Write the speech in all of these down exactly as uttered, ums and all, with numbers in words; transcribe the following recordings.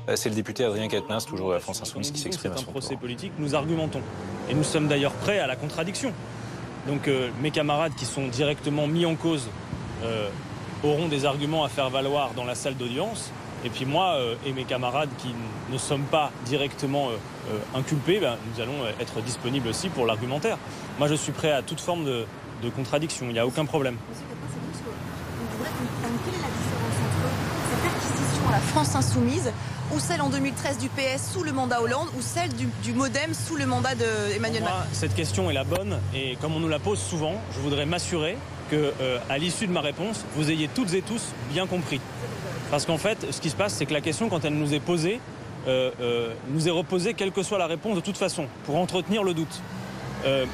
C'est le député Adrien Quatennens, toujours de la France Insoumise, qui s'exprime à son tour. C'est un procès politique, nous argumentons. Et nous sommes d'ailleurs prêts à la contradiction. Donc euh, mes camarades qui sont directement mis en cause euh, auront des arguments à faire valoir dans la salle d'audience. Et puis moi euh, et mes camarades qui ne sommes pas directement euh, euh, inculpés, ben, nous allons être disponibles aussi pour l'argumentaire. Moi je suis prêt à toute forme de, de contradiction, il n'y a aucun problème. Monsieur Quatennens, on voudrait comprendre quelle est la différence entre cette perquisition à la France Insoumise ou celle en deux mille treize du P S sous le mandat Hollande ou celle du, du MoDem sous le mandat d'Emmanuel Macron. Cette question est la bonne et comme on nous la pose souvent, je voudrais m'assurer que, euh, à l'issue de ma réponse, vous ayez toutes et tous bien compris. Parce qu'en fait, ce qui se passe, c'est que la question, quand elle nous est posée, euh, euh, nous est reposée quelle que soit la réponse de toute façon, pour entretenir le doute. Euh,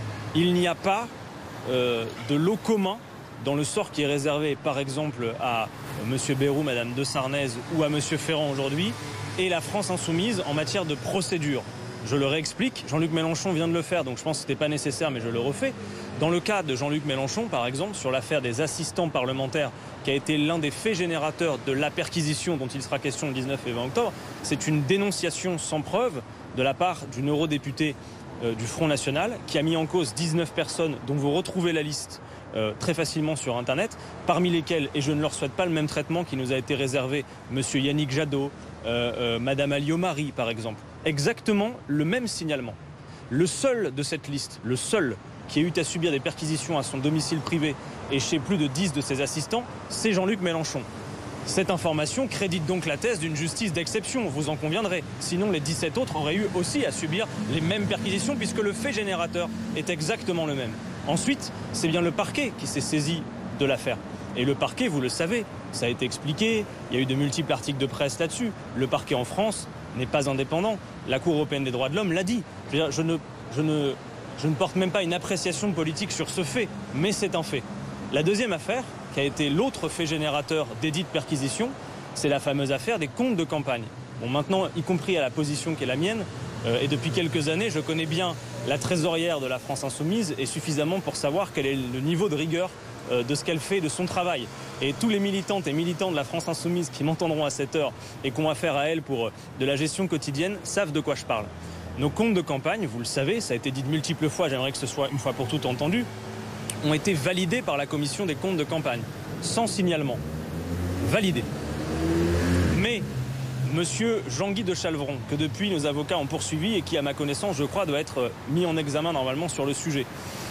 il n'y a pas euh, de lot commun dans le sort qui est réservé, par exemple, à M. Bayrou, Mme de Sarnez ou à M. Ferrand aujourd'hui, et la France Insoumise en matière de procédure. Je le réexplique, Jean-Luc Mélenchon vient de le faire, donc je pense que ce n'était pas nécessaire, mais je le refais. Dans le cas de Jean-Luc Mélenchon, par exemple, sur l'affaire des assistants parlementaires, qui a été l'un des faits générateurs de la perquisition dont il sera question le dix-neuf et vingt octobre, c'est une dénonciation sans preuve de la part d'une eurodéputée euh, du Front National, qui a mis en cause dix-neuf personnes dont vous retrouvez la liste Euh, très facilement sur Internet, parmi lesquels, et je ne leur souhaite pas le même traitement qui nous a été réservé, M. Yannick Jadot, euh, euh, Mme Alliot-Marie par exemple. Exactement le même signalement. Le seul de cette liste, le seul qui a eu à subir des perquisitions à son domicile privé et chez plus de dix de ses assistants, c'est Jean-Luc Mélenchon. Cette information crédite donc la thèse d'une justice d'exception, vous en conviendrez. Sinon, les dix-sept autres auraient eu aussi à subir les mêmes perquisitions puisque le fait générateur est exactement le même. Ensuite, c'est bien le parquet qui s'est saisi de l'affaire. Et le parquet, vous le savez, ça a été expliqué, il y a eu de multiples articles de presse là-dessus. Le parquet en France n'est pas indépendant. La Cour européenne des droits de l'homme l'a dit. Je veux dire, je ne, je ne, je ne porte même pas une appréciation politique sur ce fait, mais c'est un fait. La deuxième affaire, qui a été l'autre fait générateur des dites perquisitions, c'est la fameuse affaire des comptes de campagne. Bon, maintenant, y compris à la position qui est la mienne, euh, et depuis quelques années, je connais bien la trésorière de la France Insoumise et suffisamment pour savoir quel est le niveau de rigueur euh, de ce qu'elle fait, de son travail. Et tous les militantes et militants de la France Insoumise qui m'entendront à cette heure et qui ont affaire à elle pour euh, de la gestion quotidienne savent de quoi je parle. Nos comptes de campagne, vous le savez, ça a été dit de multiples fois, j'aimerais que ce soit une fois pour toutes entendu, ont été validés par la commission des comptes de campagne, sans signalement. Validés. Mais Monsieur Jean-Guy de Chalvron, que depuis nos avocats ont poursuivi et qui, à ma connaissance, je crois, doit être mis en examen normalement sur le sujet,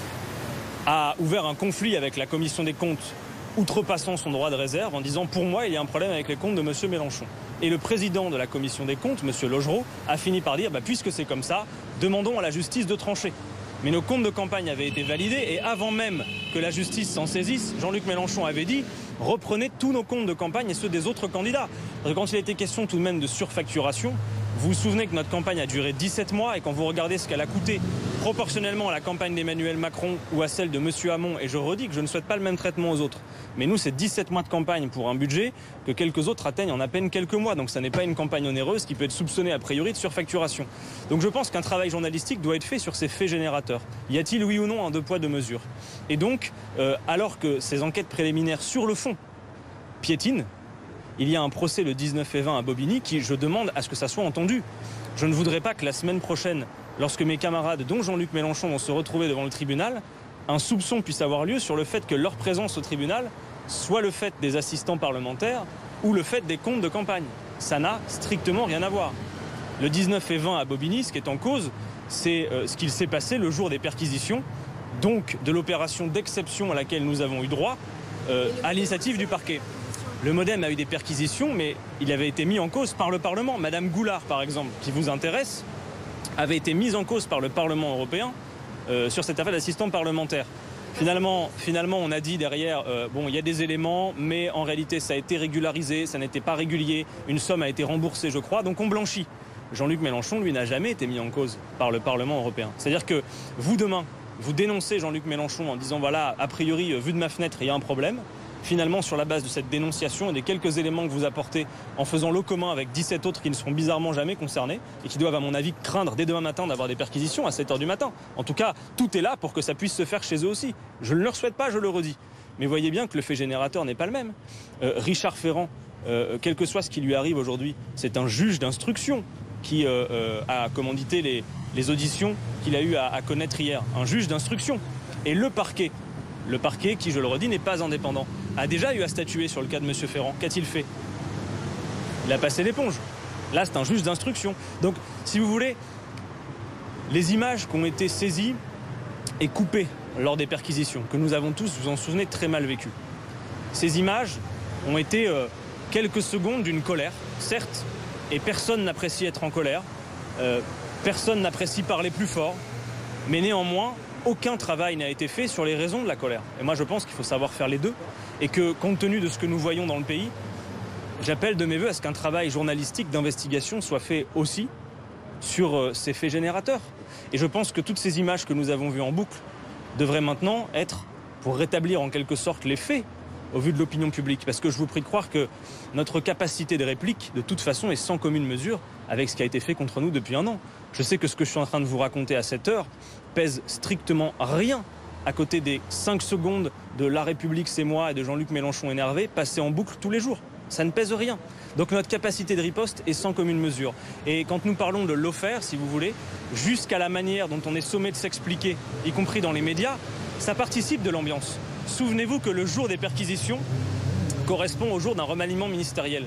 a ouvert un conflit avec la commission des comptes, outrepassant son droit de réserve, en disant « pour moi, il y a un problème avec les comptes de Monsieur Mélenchon ». Et le président de la commission des comptes, Monsieur Logereau, a fini par dire bah, « puisque c'est comme ça, demandons à la justice de trancher ». Mais nos comptes de campagne avaient été validés et avant même que la justice s'en saisisse, Jean-Luc Mélenchon avait dit « reprenez tous nos comptes de campagne et ceux des autres candidats ». Parce que quand il a été question tout de même de surfacturation, vous vous souvenez que notre campagne a duré dix-sept mois et quand vous regardez ce qu'elle a coûté proportionnellement à la campagne d'Emmanuel Macron ou à celle de M. Hamon, et je redis que je ne souhaite pas le même traitement aux autres, mais nous c'est dix-sept mois de campagne pour un budget que quelques autres atteignent en à peine quelques mois, donc ça n'est pas une campagne onéreuse qui peut être soupçonnée a priori de surfacturation. Donc je pense qu'un travail journalistique doit être fait sur ces faits générateurs. Y a-t-il oui ou non un deux poids deux mesures? Et donc, euh, alors que ces enquêtes préliminaires sur le fond piétinent, il y a un procès le dix-neuf et vingt à Bobigny qui, je demande à ce que ça soit entendu. Je ne voudrais pas que la semaine prochaine, lorsque mes camarades, dont Jean-Luc Mélenchon, vont se retrouver devant le tribunal, un soupçon puisse avoir lieu sur le fait que leur présence au tribunal soit le fait des assistants parlementaires ou le fait des comptes de campagne. Ça n'a strictement rien à voir. Le dix-neuf et vingt à Bobigny, ce qui est en cause, c'est euh, ce qu'il s'est passé le jour des perquisitions, donc de l'opération d'exception à laquelle nous avons eu droit, euh, à l'initiative du parquet. Le MoDem a eu des perquisitions, mais il avait été mis en cause par le Parlement. Madame Goulard, par exemple, qui vous intéresse, avait été mise en cause par le Parlement européen euh, sur cette affaire d'assistant parlementaire. Finalement, finalement, on a dit derrière, euh, bon, il y a des éléments, mais en réalité, ça a été régularisé, ça n'était pas régulier, une somme a été remboursée, je crois, donc on blanchit. Jean-Luc Mélenchon, lui, n'a jamais été mis en cause par le Parlement européen. C'est-à-dire que vous, demain, vous dénoncez Jean-Luc Mélenchon en disant, voilà, a priori, vu de ma fenêtre, il y a un problème. Finalement, sur la base de cette dénonciation et des quelques éléments que vous apportez en faisant le commun avec dix-sept autres qui ne seront bizarrement jamais concernés et qui doivent, à mon avis, craindre dès demain matin d'avoir des perquisitions à sept heures du matin. En tout cas, tout est là pour que ça puisse se faire chez eux aussi. Je ne leur souhaite pas, je le redis. Mais voyez bien que le fait générateur n'est pas le même. Euh, Richard Ferrand, euh, quel que soit ce qui lui arrive aujourd'hui, c'est un juge d'instruction qui euh, euh, a commandité les, les auditions qu'il a eu à, à connaître hier. Un juge d'instruction. Et le parquet, le parquet qui, je le redis, n'est pas indépendant, a déjà eu à statuer sur le cas de M. Ferrand. Qu'a-t-il fait? Il a passé l'éponge. Là, c'est un juge d'instruction. Donc, si vous voulez, les images qui ont été saisies et coupées lors des perquisitions, que nous avons tous, vous en souvenez, très mal vécues. Ces images ont été euh, quelques secondes d'une colère, certes, et personne n'apprécie être en colère, euh, personne n'apprécie parler plus fort, mais néanmoins, aucun travail n'a été fait sur les raisons de la colère. Et moi, je pense qu'il faut savoir faire les deux, et que, compte tenu de ce que nous voyons dans le pays, j'appelle de mes voeux à ce qu'un travail journalistique d'investigation soit fait aussi sur euh, ces faits générateurs. Et je pense que toutes ces images que nous avons vues en boucle devraient maintenant être pour rétablir en quelque sorte les faits au vu de l'opinion publique. Parce que je vous prie de croire que notre capacité de réplique, de toute façon, est sans commune mesure avec ce qui a été fait contre nous depuis un an. Je sais que ce que je suis en train de vous raconter à cette heure pèse strictement rien à côté des cinq secondes de La République, c'est moi et de Jean-Luc Mélenchon énervé, passés en boucle tous les jours. Ça ne pèse rien. Donc notre capacité de riposte est sans commune mesure. Et quand nous parlons de l'offert, si vous voulez, jusqu'à la manière dont on est sommé de s'expliquer, y compris dans les médias, ça participe de l'ambiance. Souvenez-vous que le jour des perquisitions correspond au jour d'un remaniement ministériel.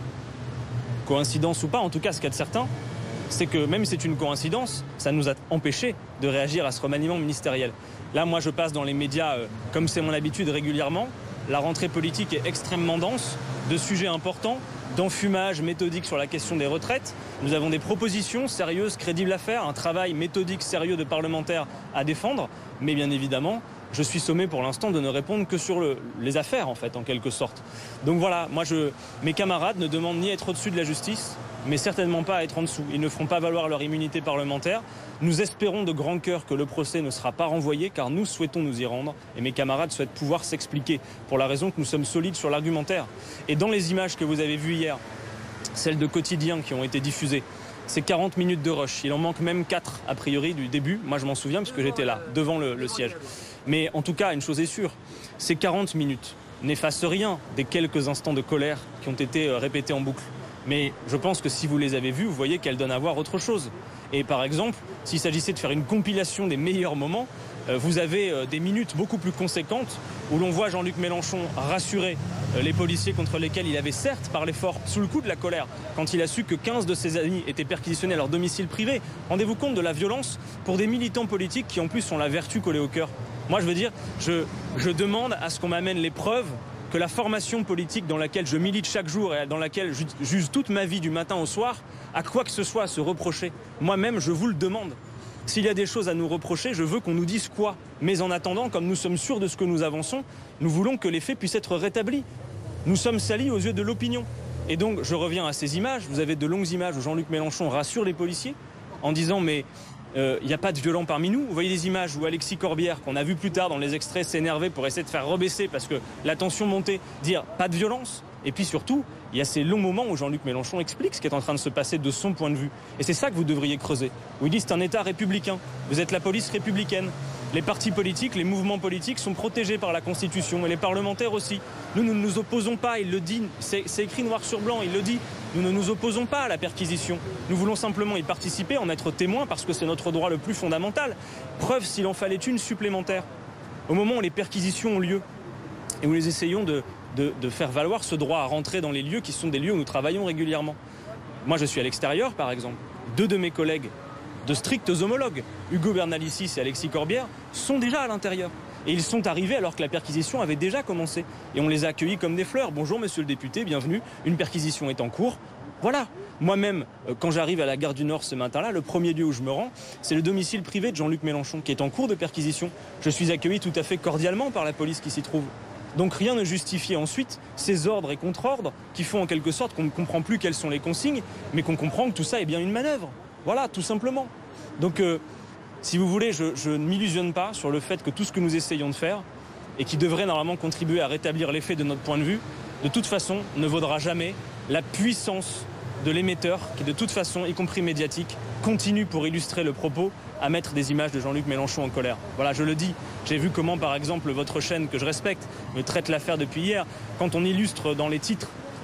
Coïncidence ou pas, en tout cas ce qu'il y a de certain, c'est que même si c'est une coïncidence, ça nous a empêchés de réagir à ce remaniement ministériel. Là, moi je passe dans les médias, euh, comme c'est mon habitude, régulièrement. La rentrée politique est extrêmement dense, de sujets importants, d'enfumage méthodique sur la question des retraites. Nous avons des propositions sérieuses, crédibles à faire, un travail méthodique, sérieux de parlementaires à défendre. Mais bien évidemment, je suis sommé pour l'instant de ne répondre que sur le, les affaires, en fait, en quelque sorte. Donc voilà, moi, je, mes camarades ne demandent ni à être au-dessus de la justice, mais certainement pas à être en dessous. Ils ne feront pas valoir leur immunité parlementaire. Nous espérons de grand cœur que le procès ne sera pas renvoyé, car nous souhaitons nous y rendre. Et mes camarades souhaitent pouvoir s'expliquer, pour la raison que nous sommes solides sur l'argumentaire. Et dans les images que vous avez vues hier, celles de quotidien qui ont été diffusées, c'est quarante minutes de rush. Il en manque même quatre, a priori, du début. Moi, je m'en souviens, parce que j'étais là, devant le, le siège. Mais en tout cas, une chose est sûre, ces quarante minutes n'effacent rien des quelques instants de colère qui ont été répétés en boucle. Mais je pense que si vous les avez vus, vous voyez qu'elles donnent à voir autre chose. Et par exemple, s'il s'agissait de faire une compilation des meilleurs moments, vous avez des minutes beaucoup plus conséquentes où l'on voit Jean-Luc Mélenchon rassurer les policiers contre lesquels il avait certes parlé fort sous le coup de la colère quand il a su que quinze de ses amis étaient perquisitionnés à leur domicile privé. Rendez-vous compte de la violence pour des militants politiques qui en plus ont la vertu collée au cœur. Moi je veux dire, je, je demande à ce qu'on m'amène les preuves que la formation politique dans laquelle je milite chaque jour et dans laquelle je juge toute ma vie du matin au soir, à quoi que ce soit à se reprocher. Moi-même, je vous le demande. S'il y a des choses à nous reprocher, je veux qu'on nous dise quoi. Mais en attendant, comme nous sommes sûrs de ce que nous avançons, nous voulons que les faits puissent être rétablis. Nous sommes salis aux yeux de l'opinion. Et donc, je reviens à ces images. Vous avez de longues images où Jean-Luc Mélenchon rassure les policiers en disant « mais il euh, n'y a pas de violents parmi nous ». Vous voyez des images où Alexis Corbière, qu'on a vu plus tard dans les extraits, s'énerver pour essayer de faire rebaisser parce que la tension montait, dire « pas de violence ». Et puis surtout, il y a ces longs moments où Jean-Luc Mélenchon explique ce qui est en train de se passer de son point de vue. Et c'est ça que vous devriez creuser. Où il dit c'est un État républicain. Vous êtes la police républicaine. Les partis politiques, les mouvements politiques sont protégés par la Constitution et les parlementaires aussi. Nous, nous ne nous opposons pas, il le dit, c'est écrit noir sur blanc, il le dit. Nous ne nous opposons pas à la perquisition. Nous voulons simplement y participer, en être témoins parce que c'est notre droit le plus fondamental. Preuve s'il en fallait une supplémentaire. Au moment où les perquisitions ont lieu et où nous essayons de... De, de faire valoir ce droit à rentrer dans les lieux qui sont des lieux où nous travaillons régulièrement. Moi, je suis à l'extérieur, par exemple. Deux de mes collègues, de stricts homologues, Hugo Bernalicis et Alexis Corbière, sont déjà à l'intérieur. Et ils sont arrivés alors que la perquisition avait déjà commencé. Et on les a accueillis comme des fleurs. Bonjour, monsieur le député, bienvenue. Une perquisition est en cours. Voilà. Moi-même, quand j'arrive à la gare du Nord ce matin-là, le premier lieu où je me rends, c'est le domicile privé de Jean-Luc Mélenchon, qui est en cours de perquisition. Je suis accueilli tout à fait cordialement par la police qui s'y trouve. Donc rien ne justifie ensuite ces ordres et contre-ordres qui font en quelque sorte qu'on ne comprend plus quelles sont les consignes, mais qu'on comprend que tout ça est bien une manœuvre. Voilà, tout simplement. Donc, euh, si vous voulez, je, je ne m'illusionne pas sur le fait que tout ce que nous essayons de faire, et qui devrait normalement contribuer à rétablir les faits de notre point de vue, de toute façon, ne vaudra jamais la puissance de l'émetteur qui, de toute façon, y compris médiatique, continue pour illustrer le propos à mettre des images de Jean-Luc Mélenchon en colère. Voilà, je le dis. J'ai vu comment, par exemple, votre chaîne, que je respecte, me traite l'affaire depuis hier. Quand on illustre dans les titres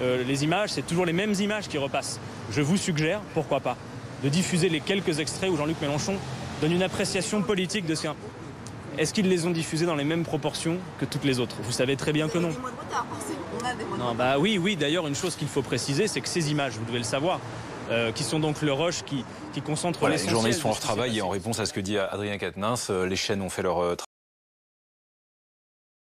euh, les images, c'est toujours les mêmes images qui repassent. Je vous suggère, pourquoi pas, de diffuser les quelques extraits où Jean-Luc Mélenchon donne une appréciation politique de ce qu'un... Est-ce qu'ils les ont diffusés dans les mêmes proportions que toutes les autres? Vous savez très bien que non. Des mois de retard, on a des mois de Non, retard. bah oui, oui. D'ailleurs, une chose qu'il faut préciser, c'est que ces images, vous devez le savoir, euh, qui sont donc le rush qui, qui concentre Voilà, les l'essentiel. journalistes font de leur ce qui s'est travail et en passé. réponse à ce que dit Adrien Quatennens, les chaînes ont fait leur travail.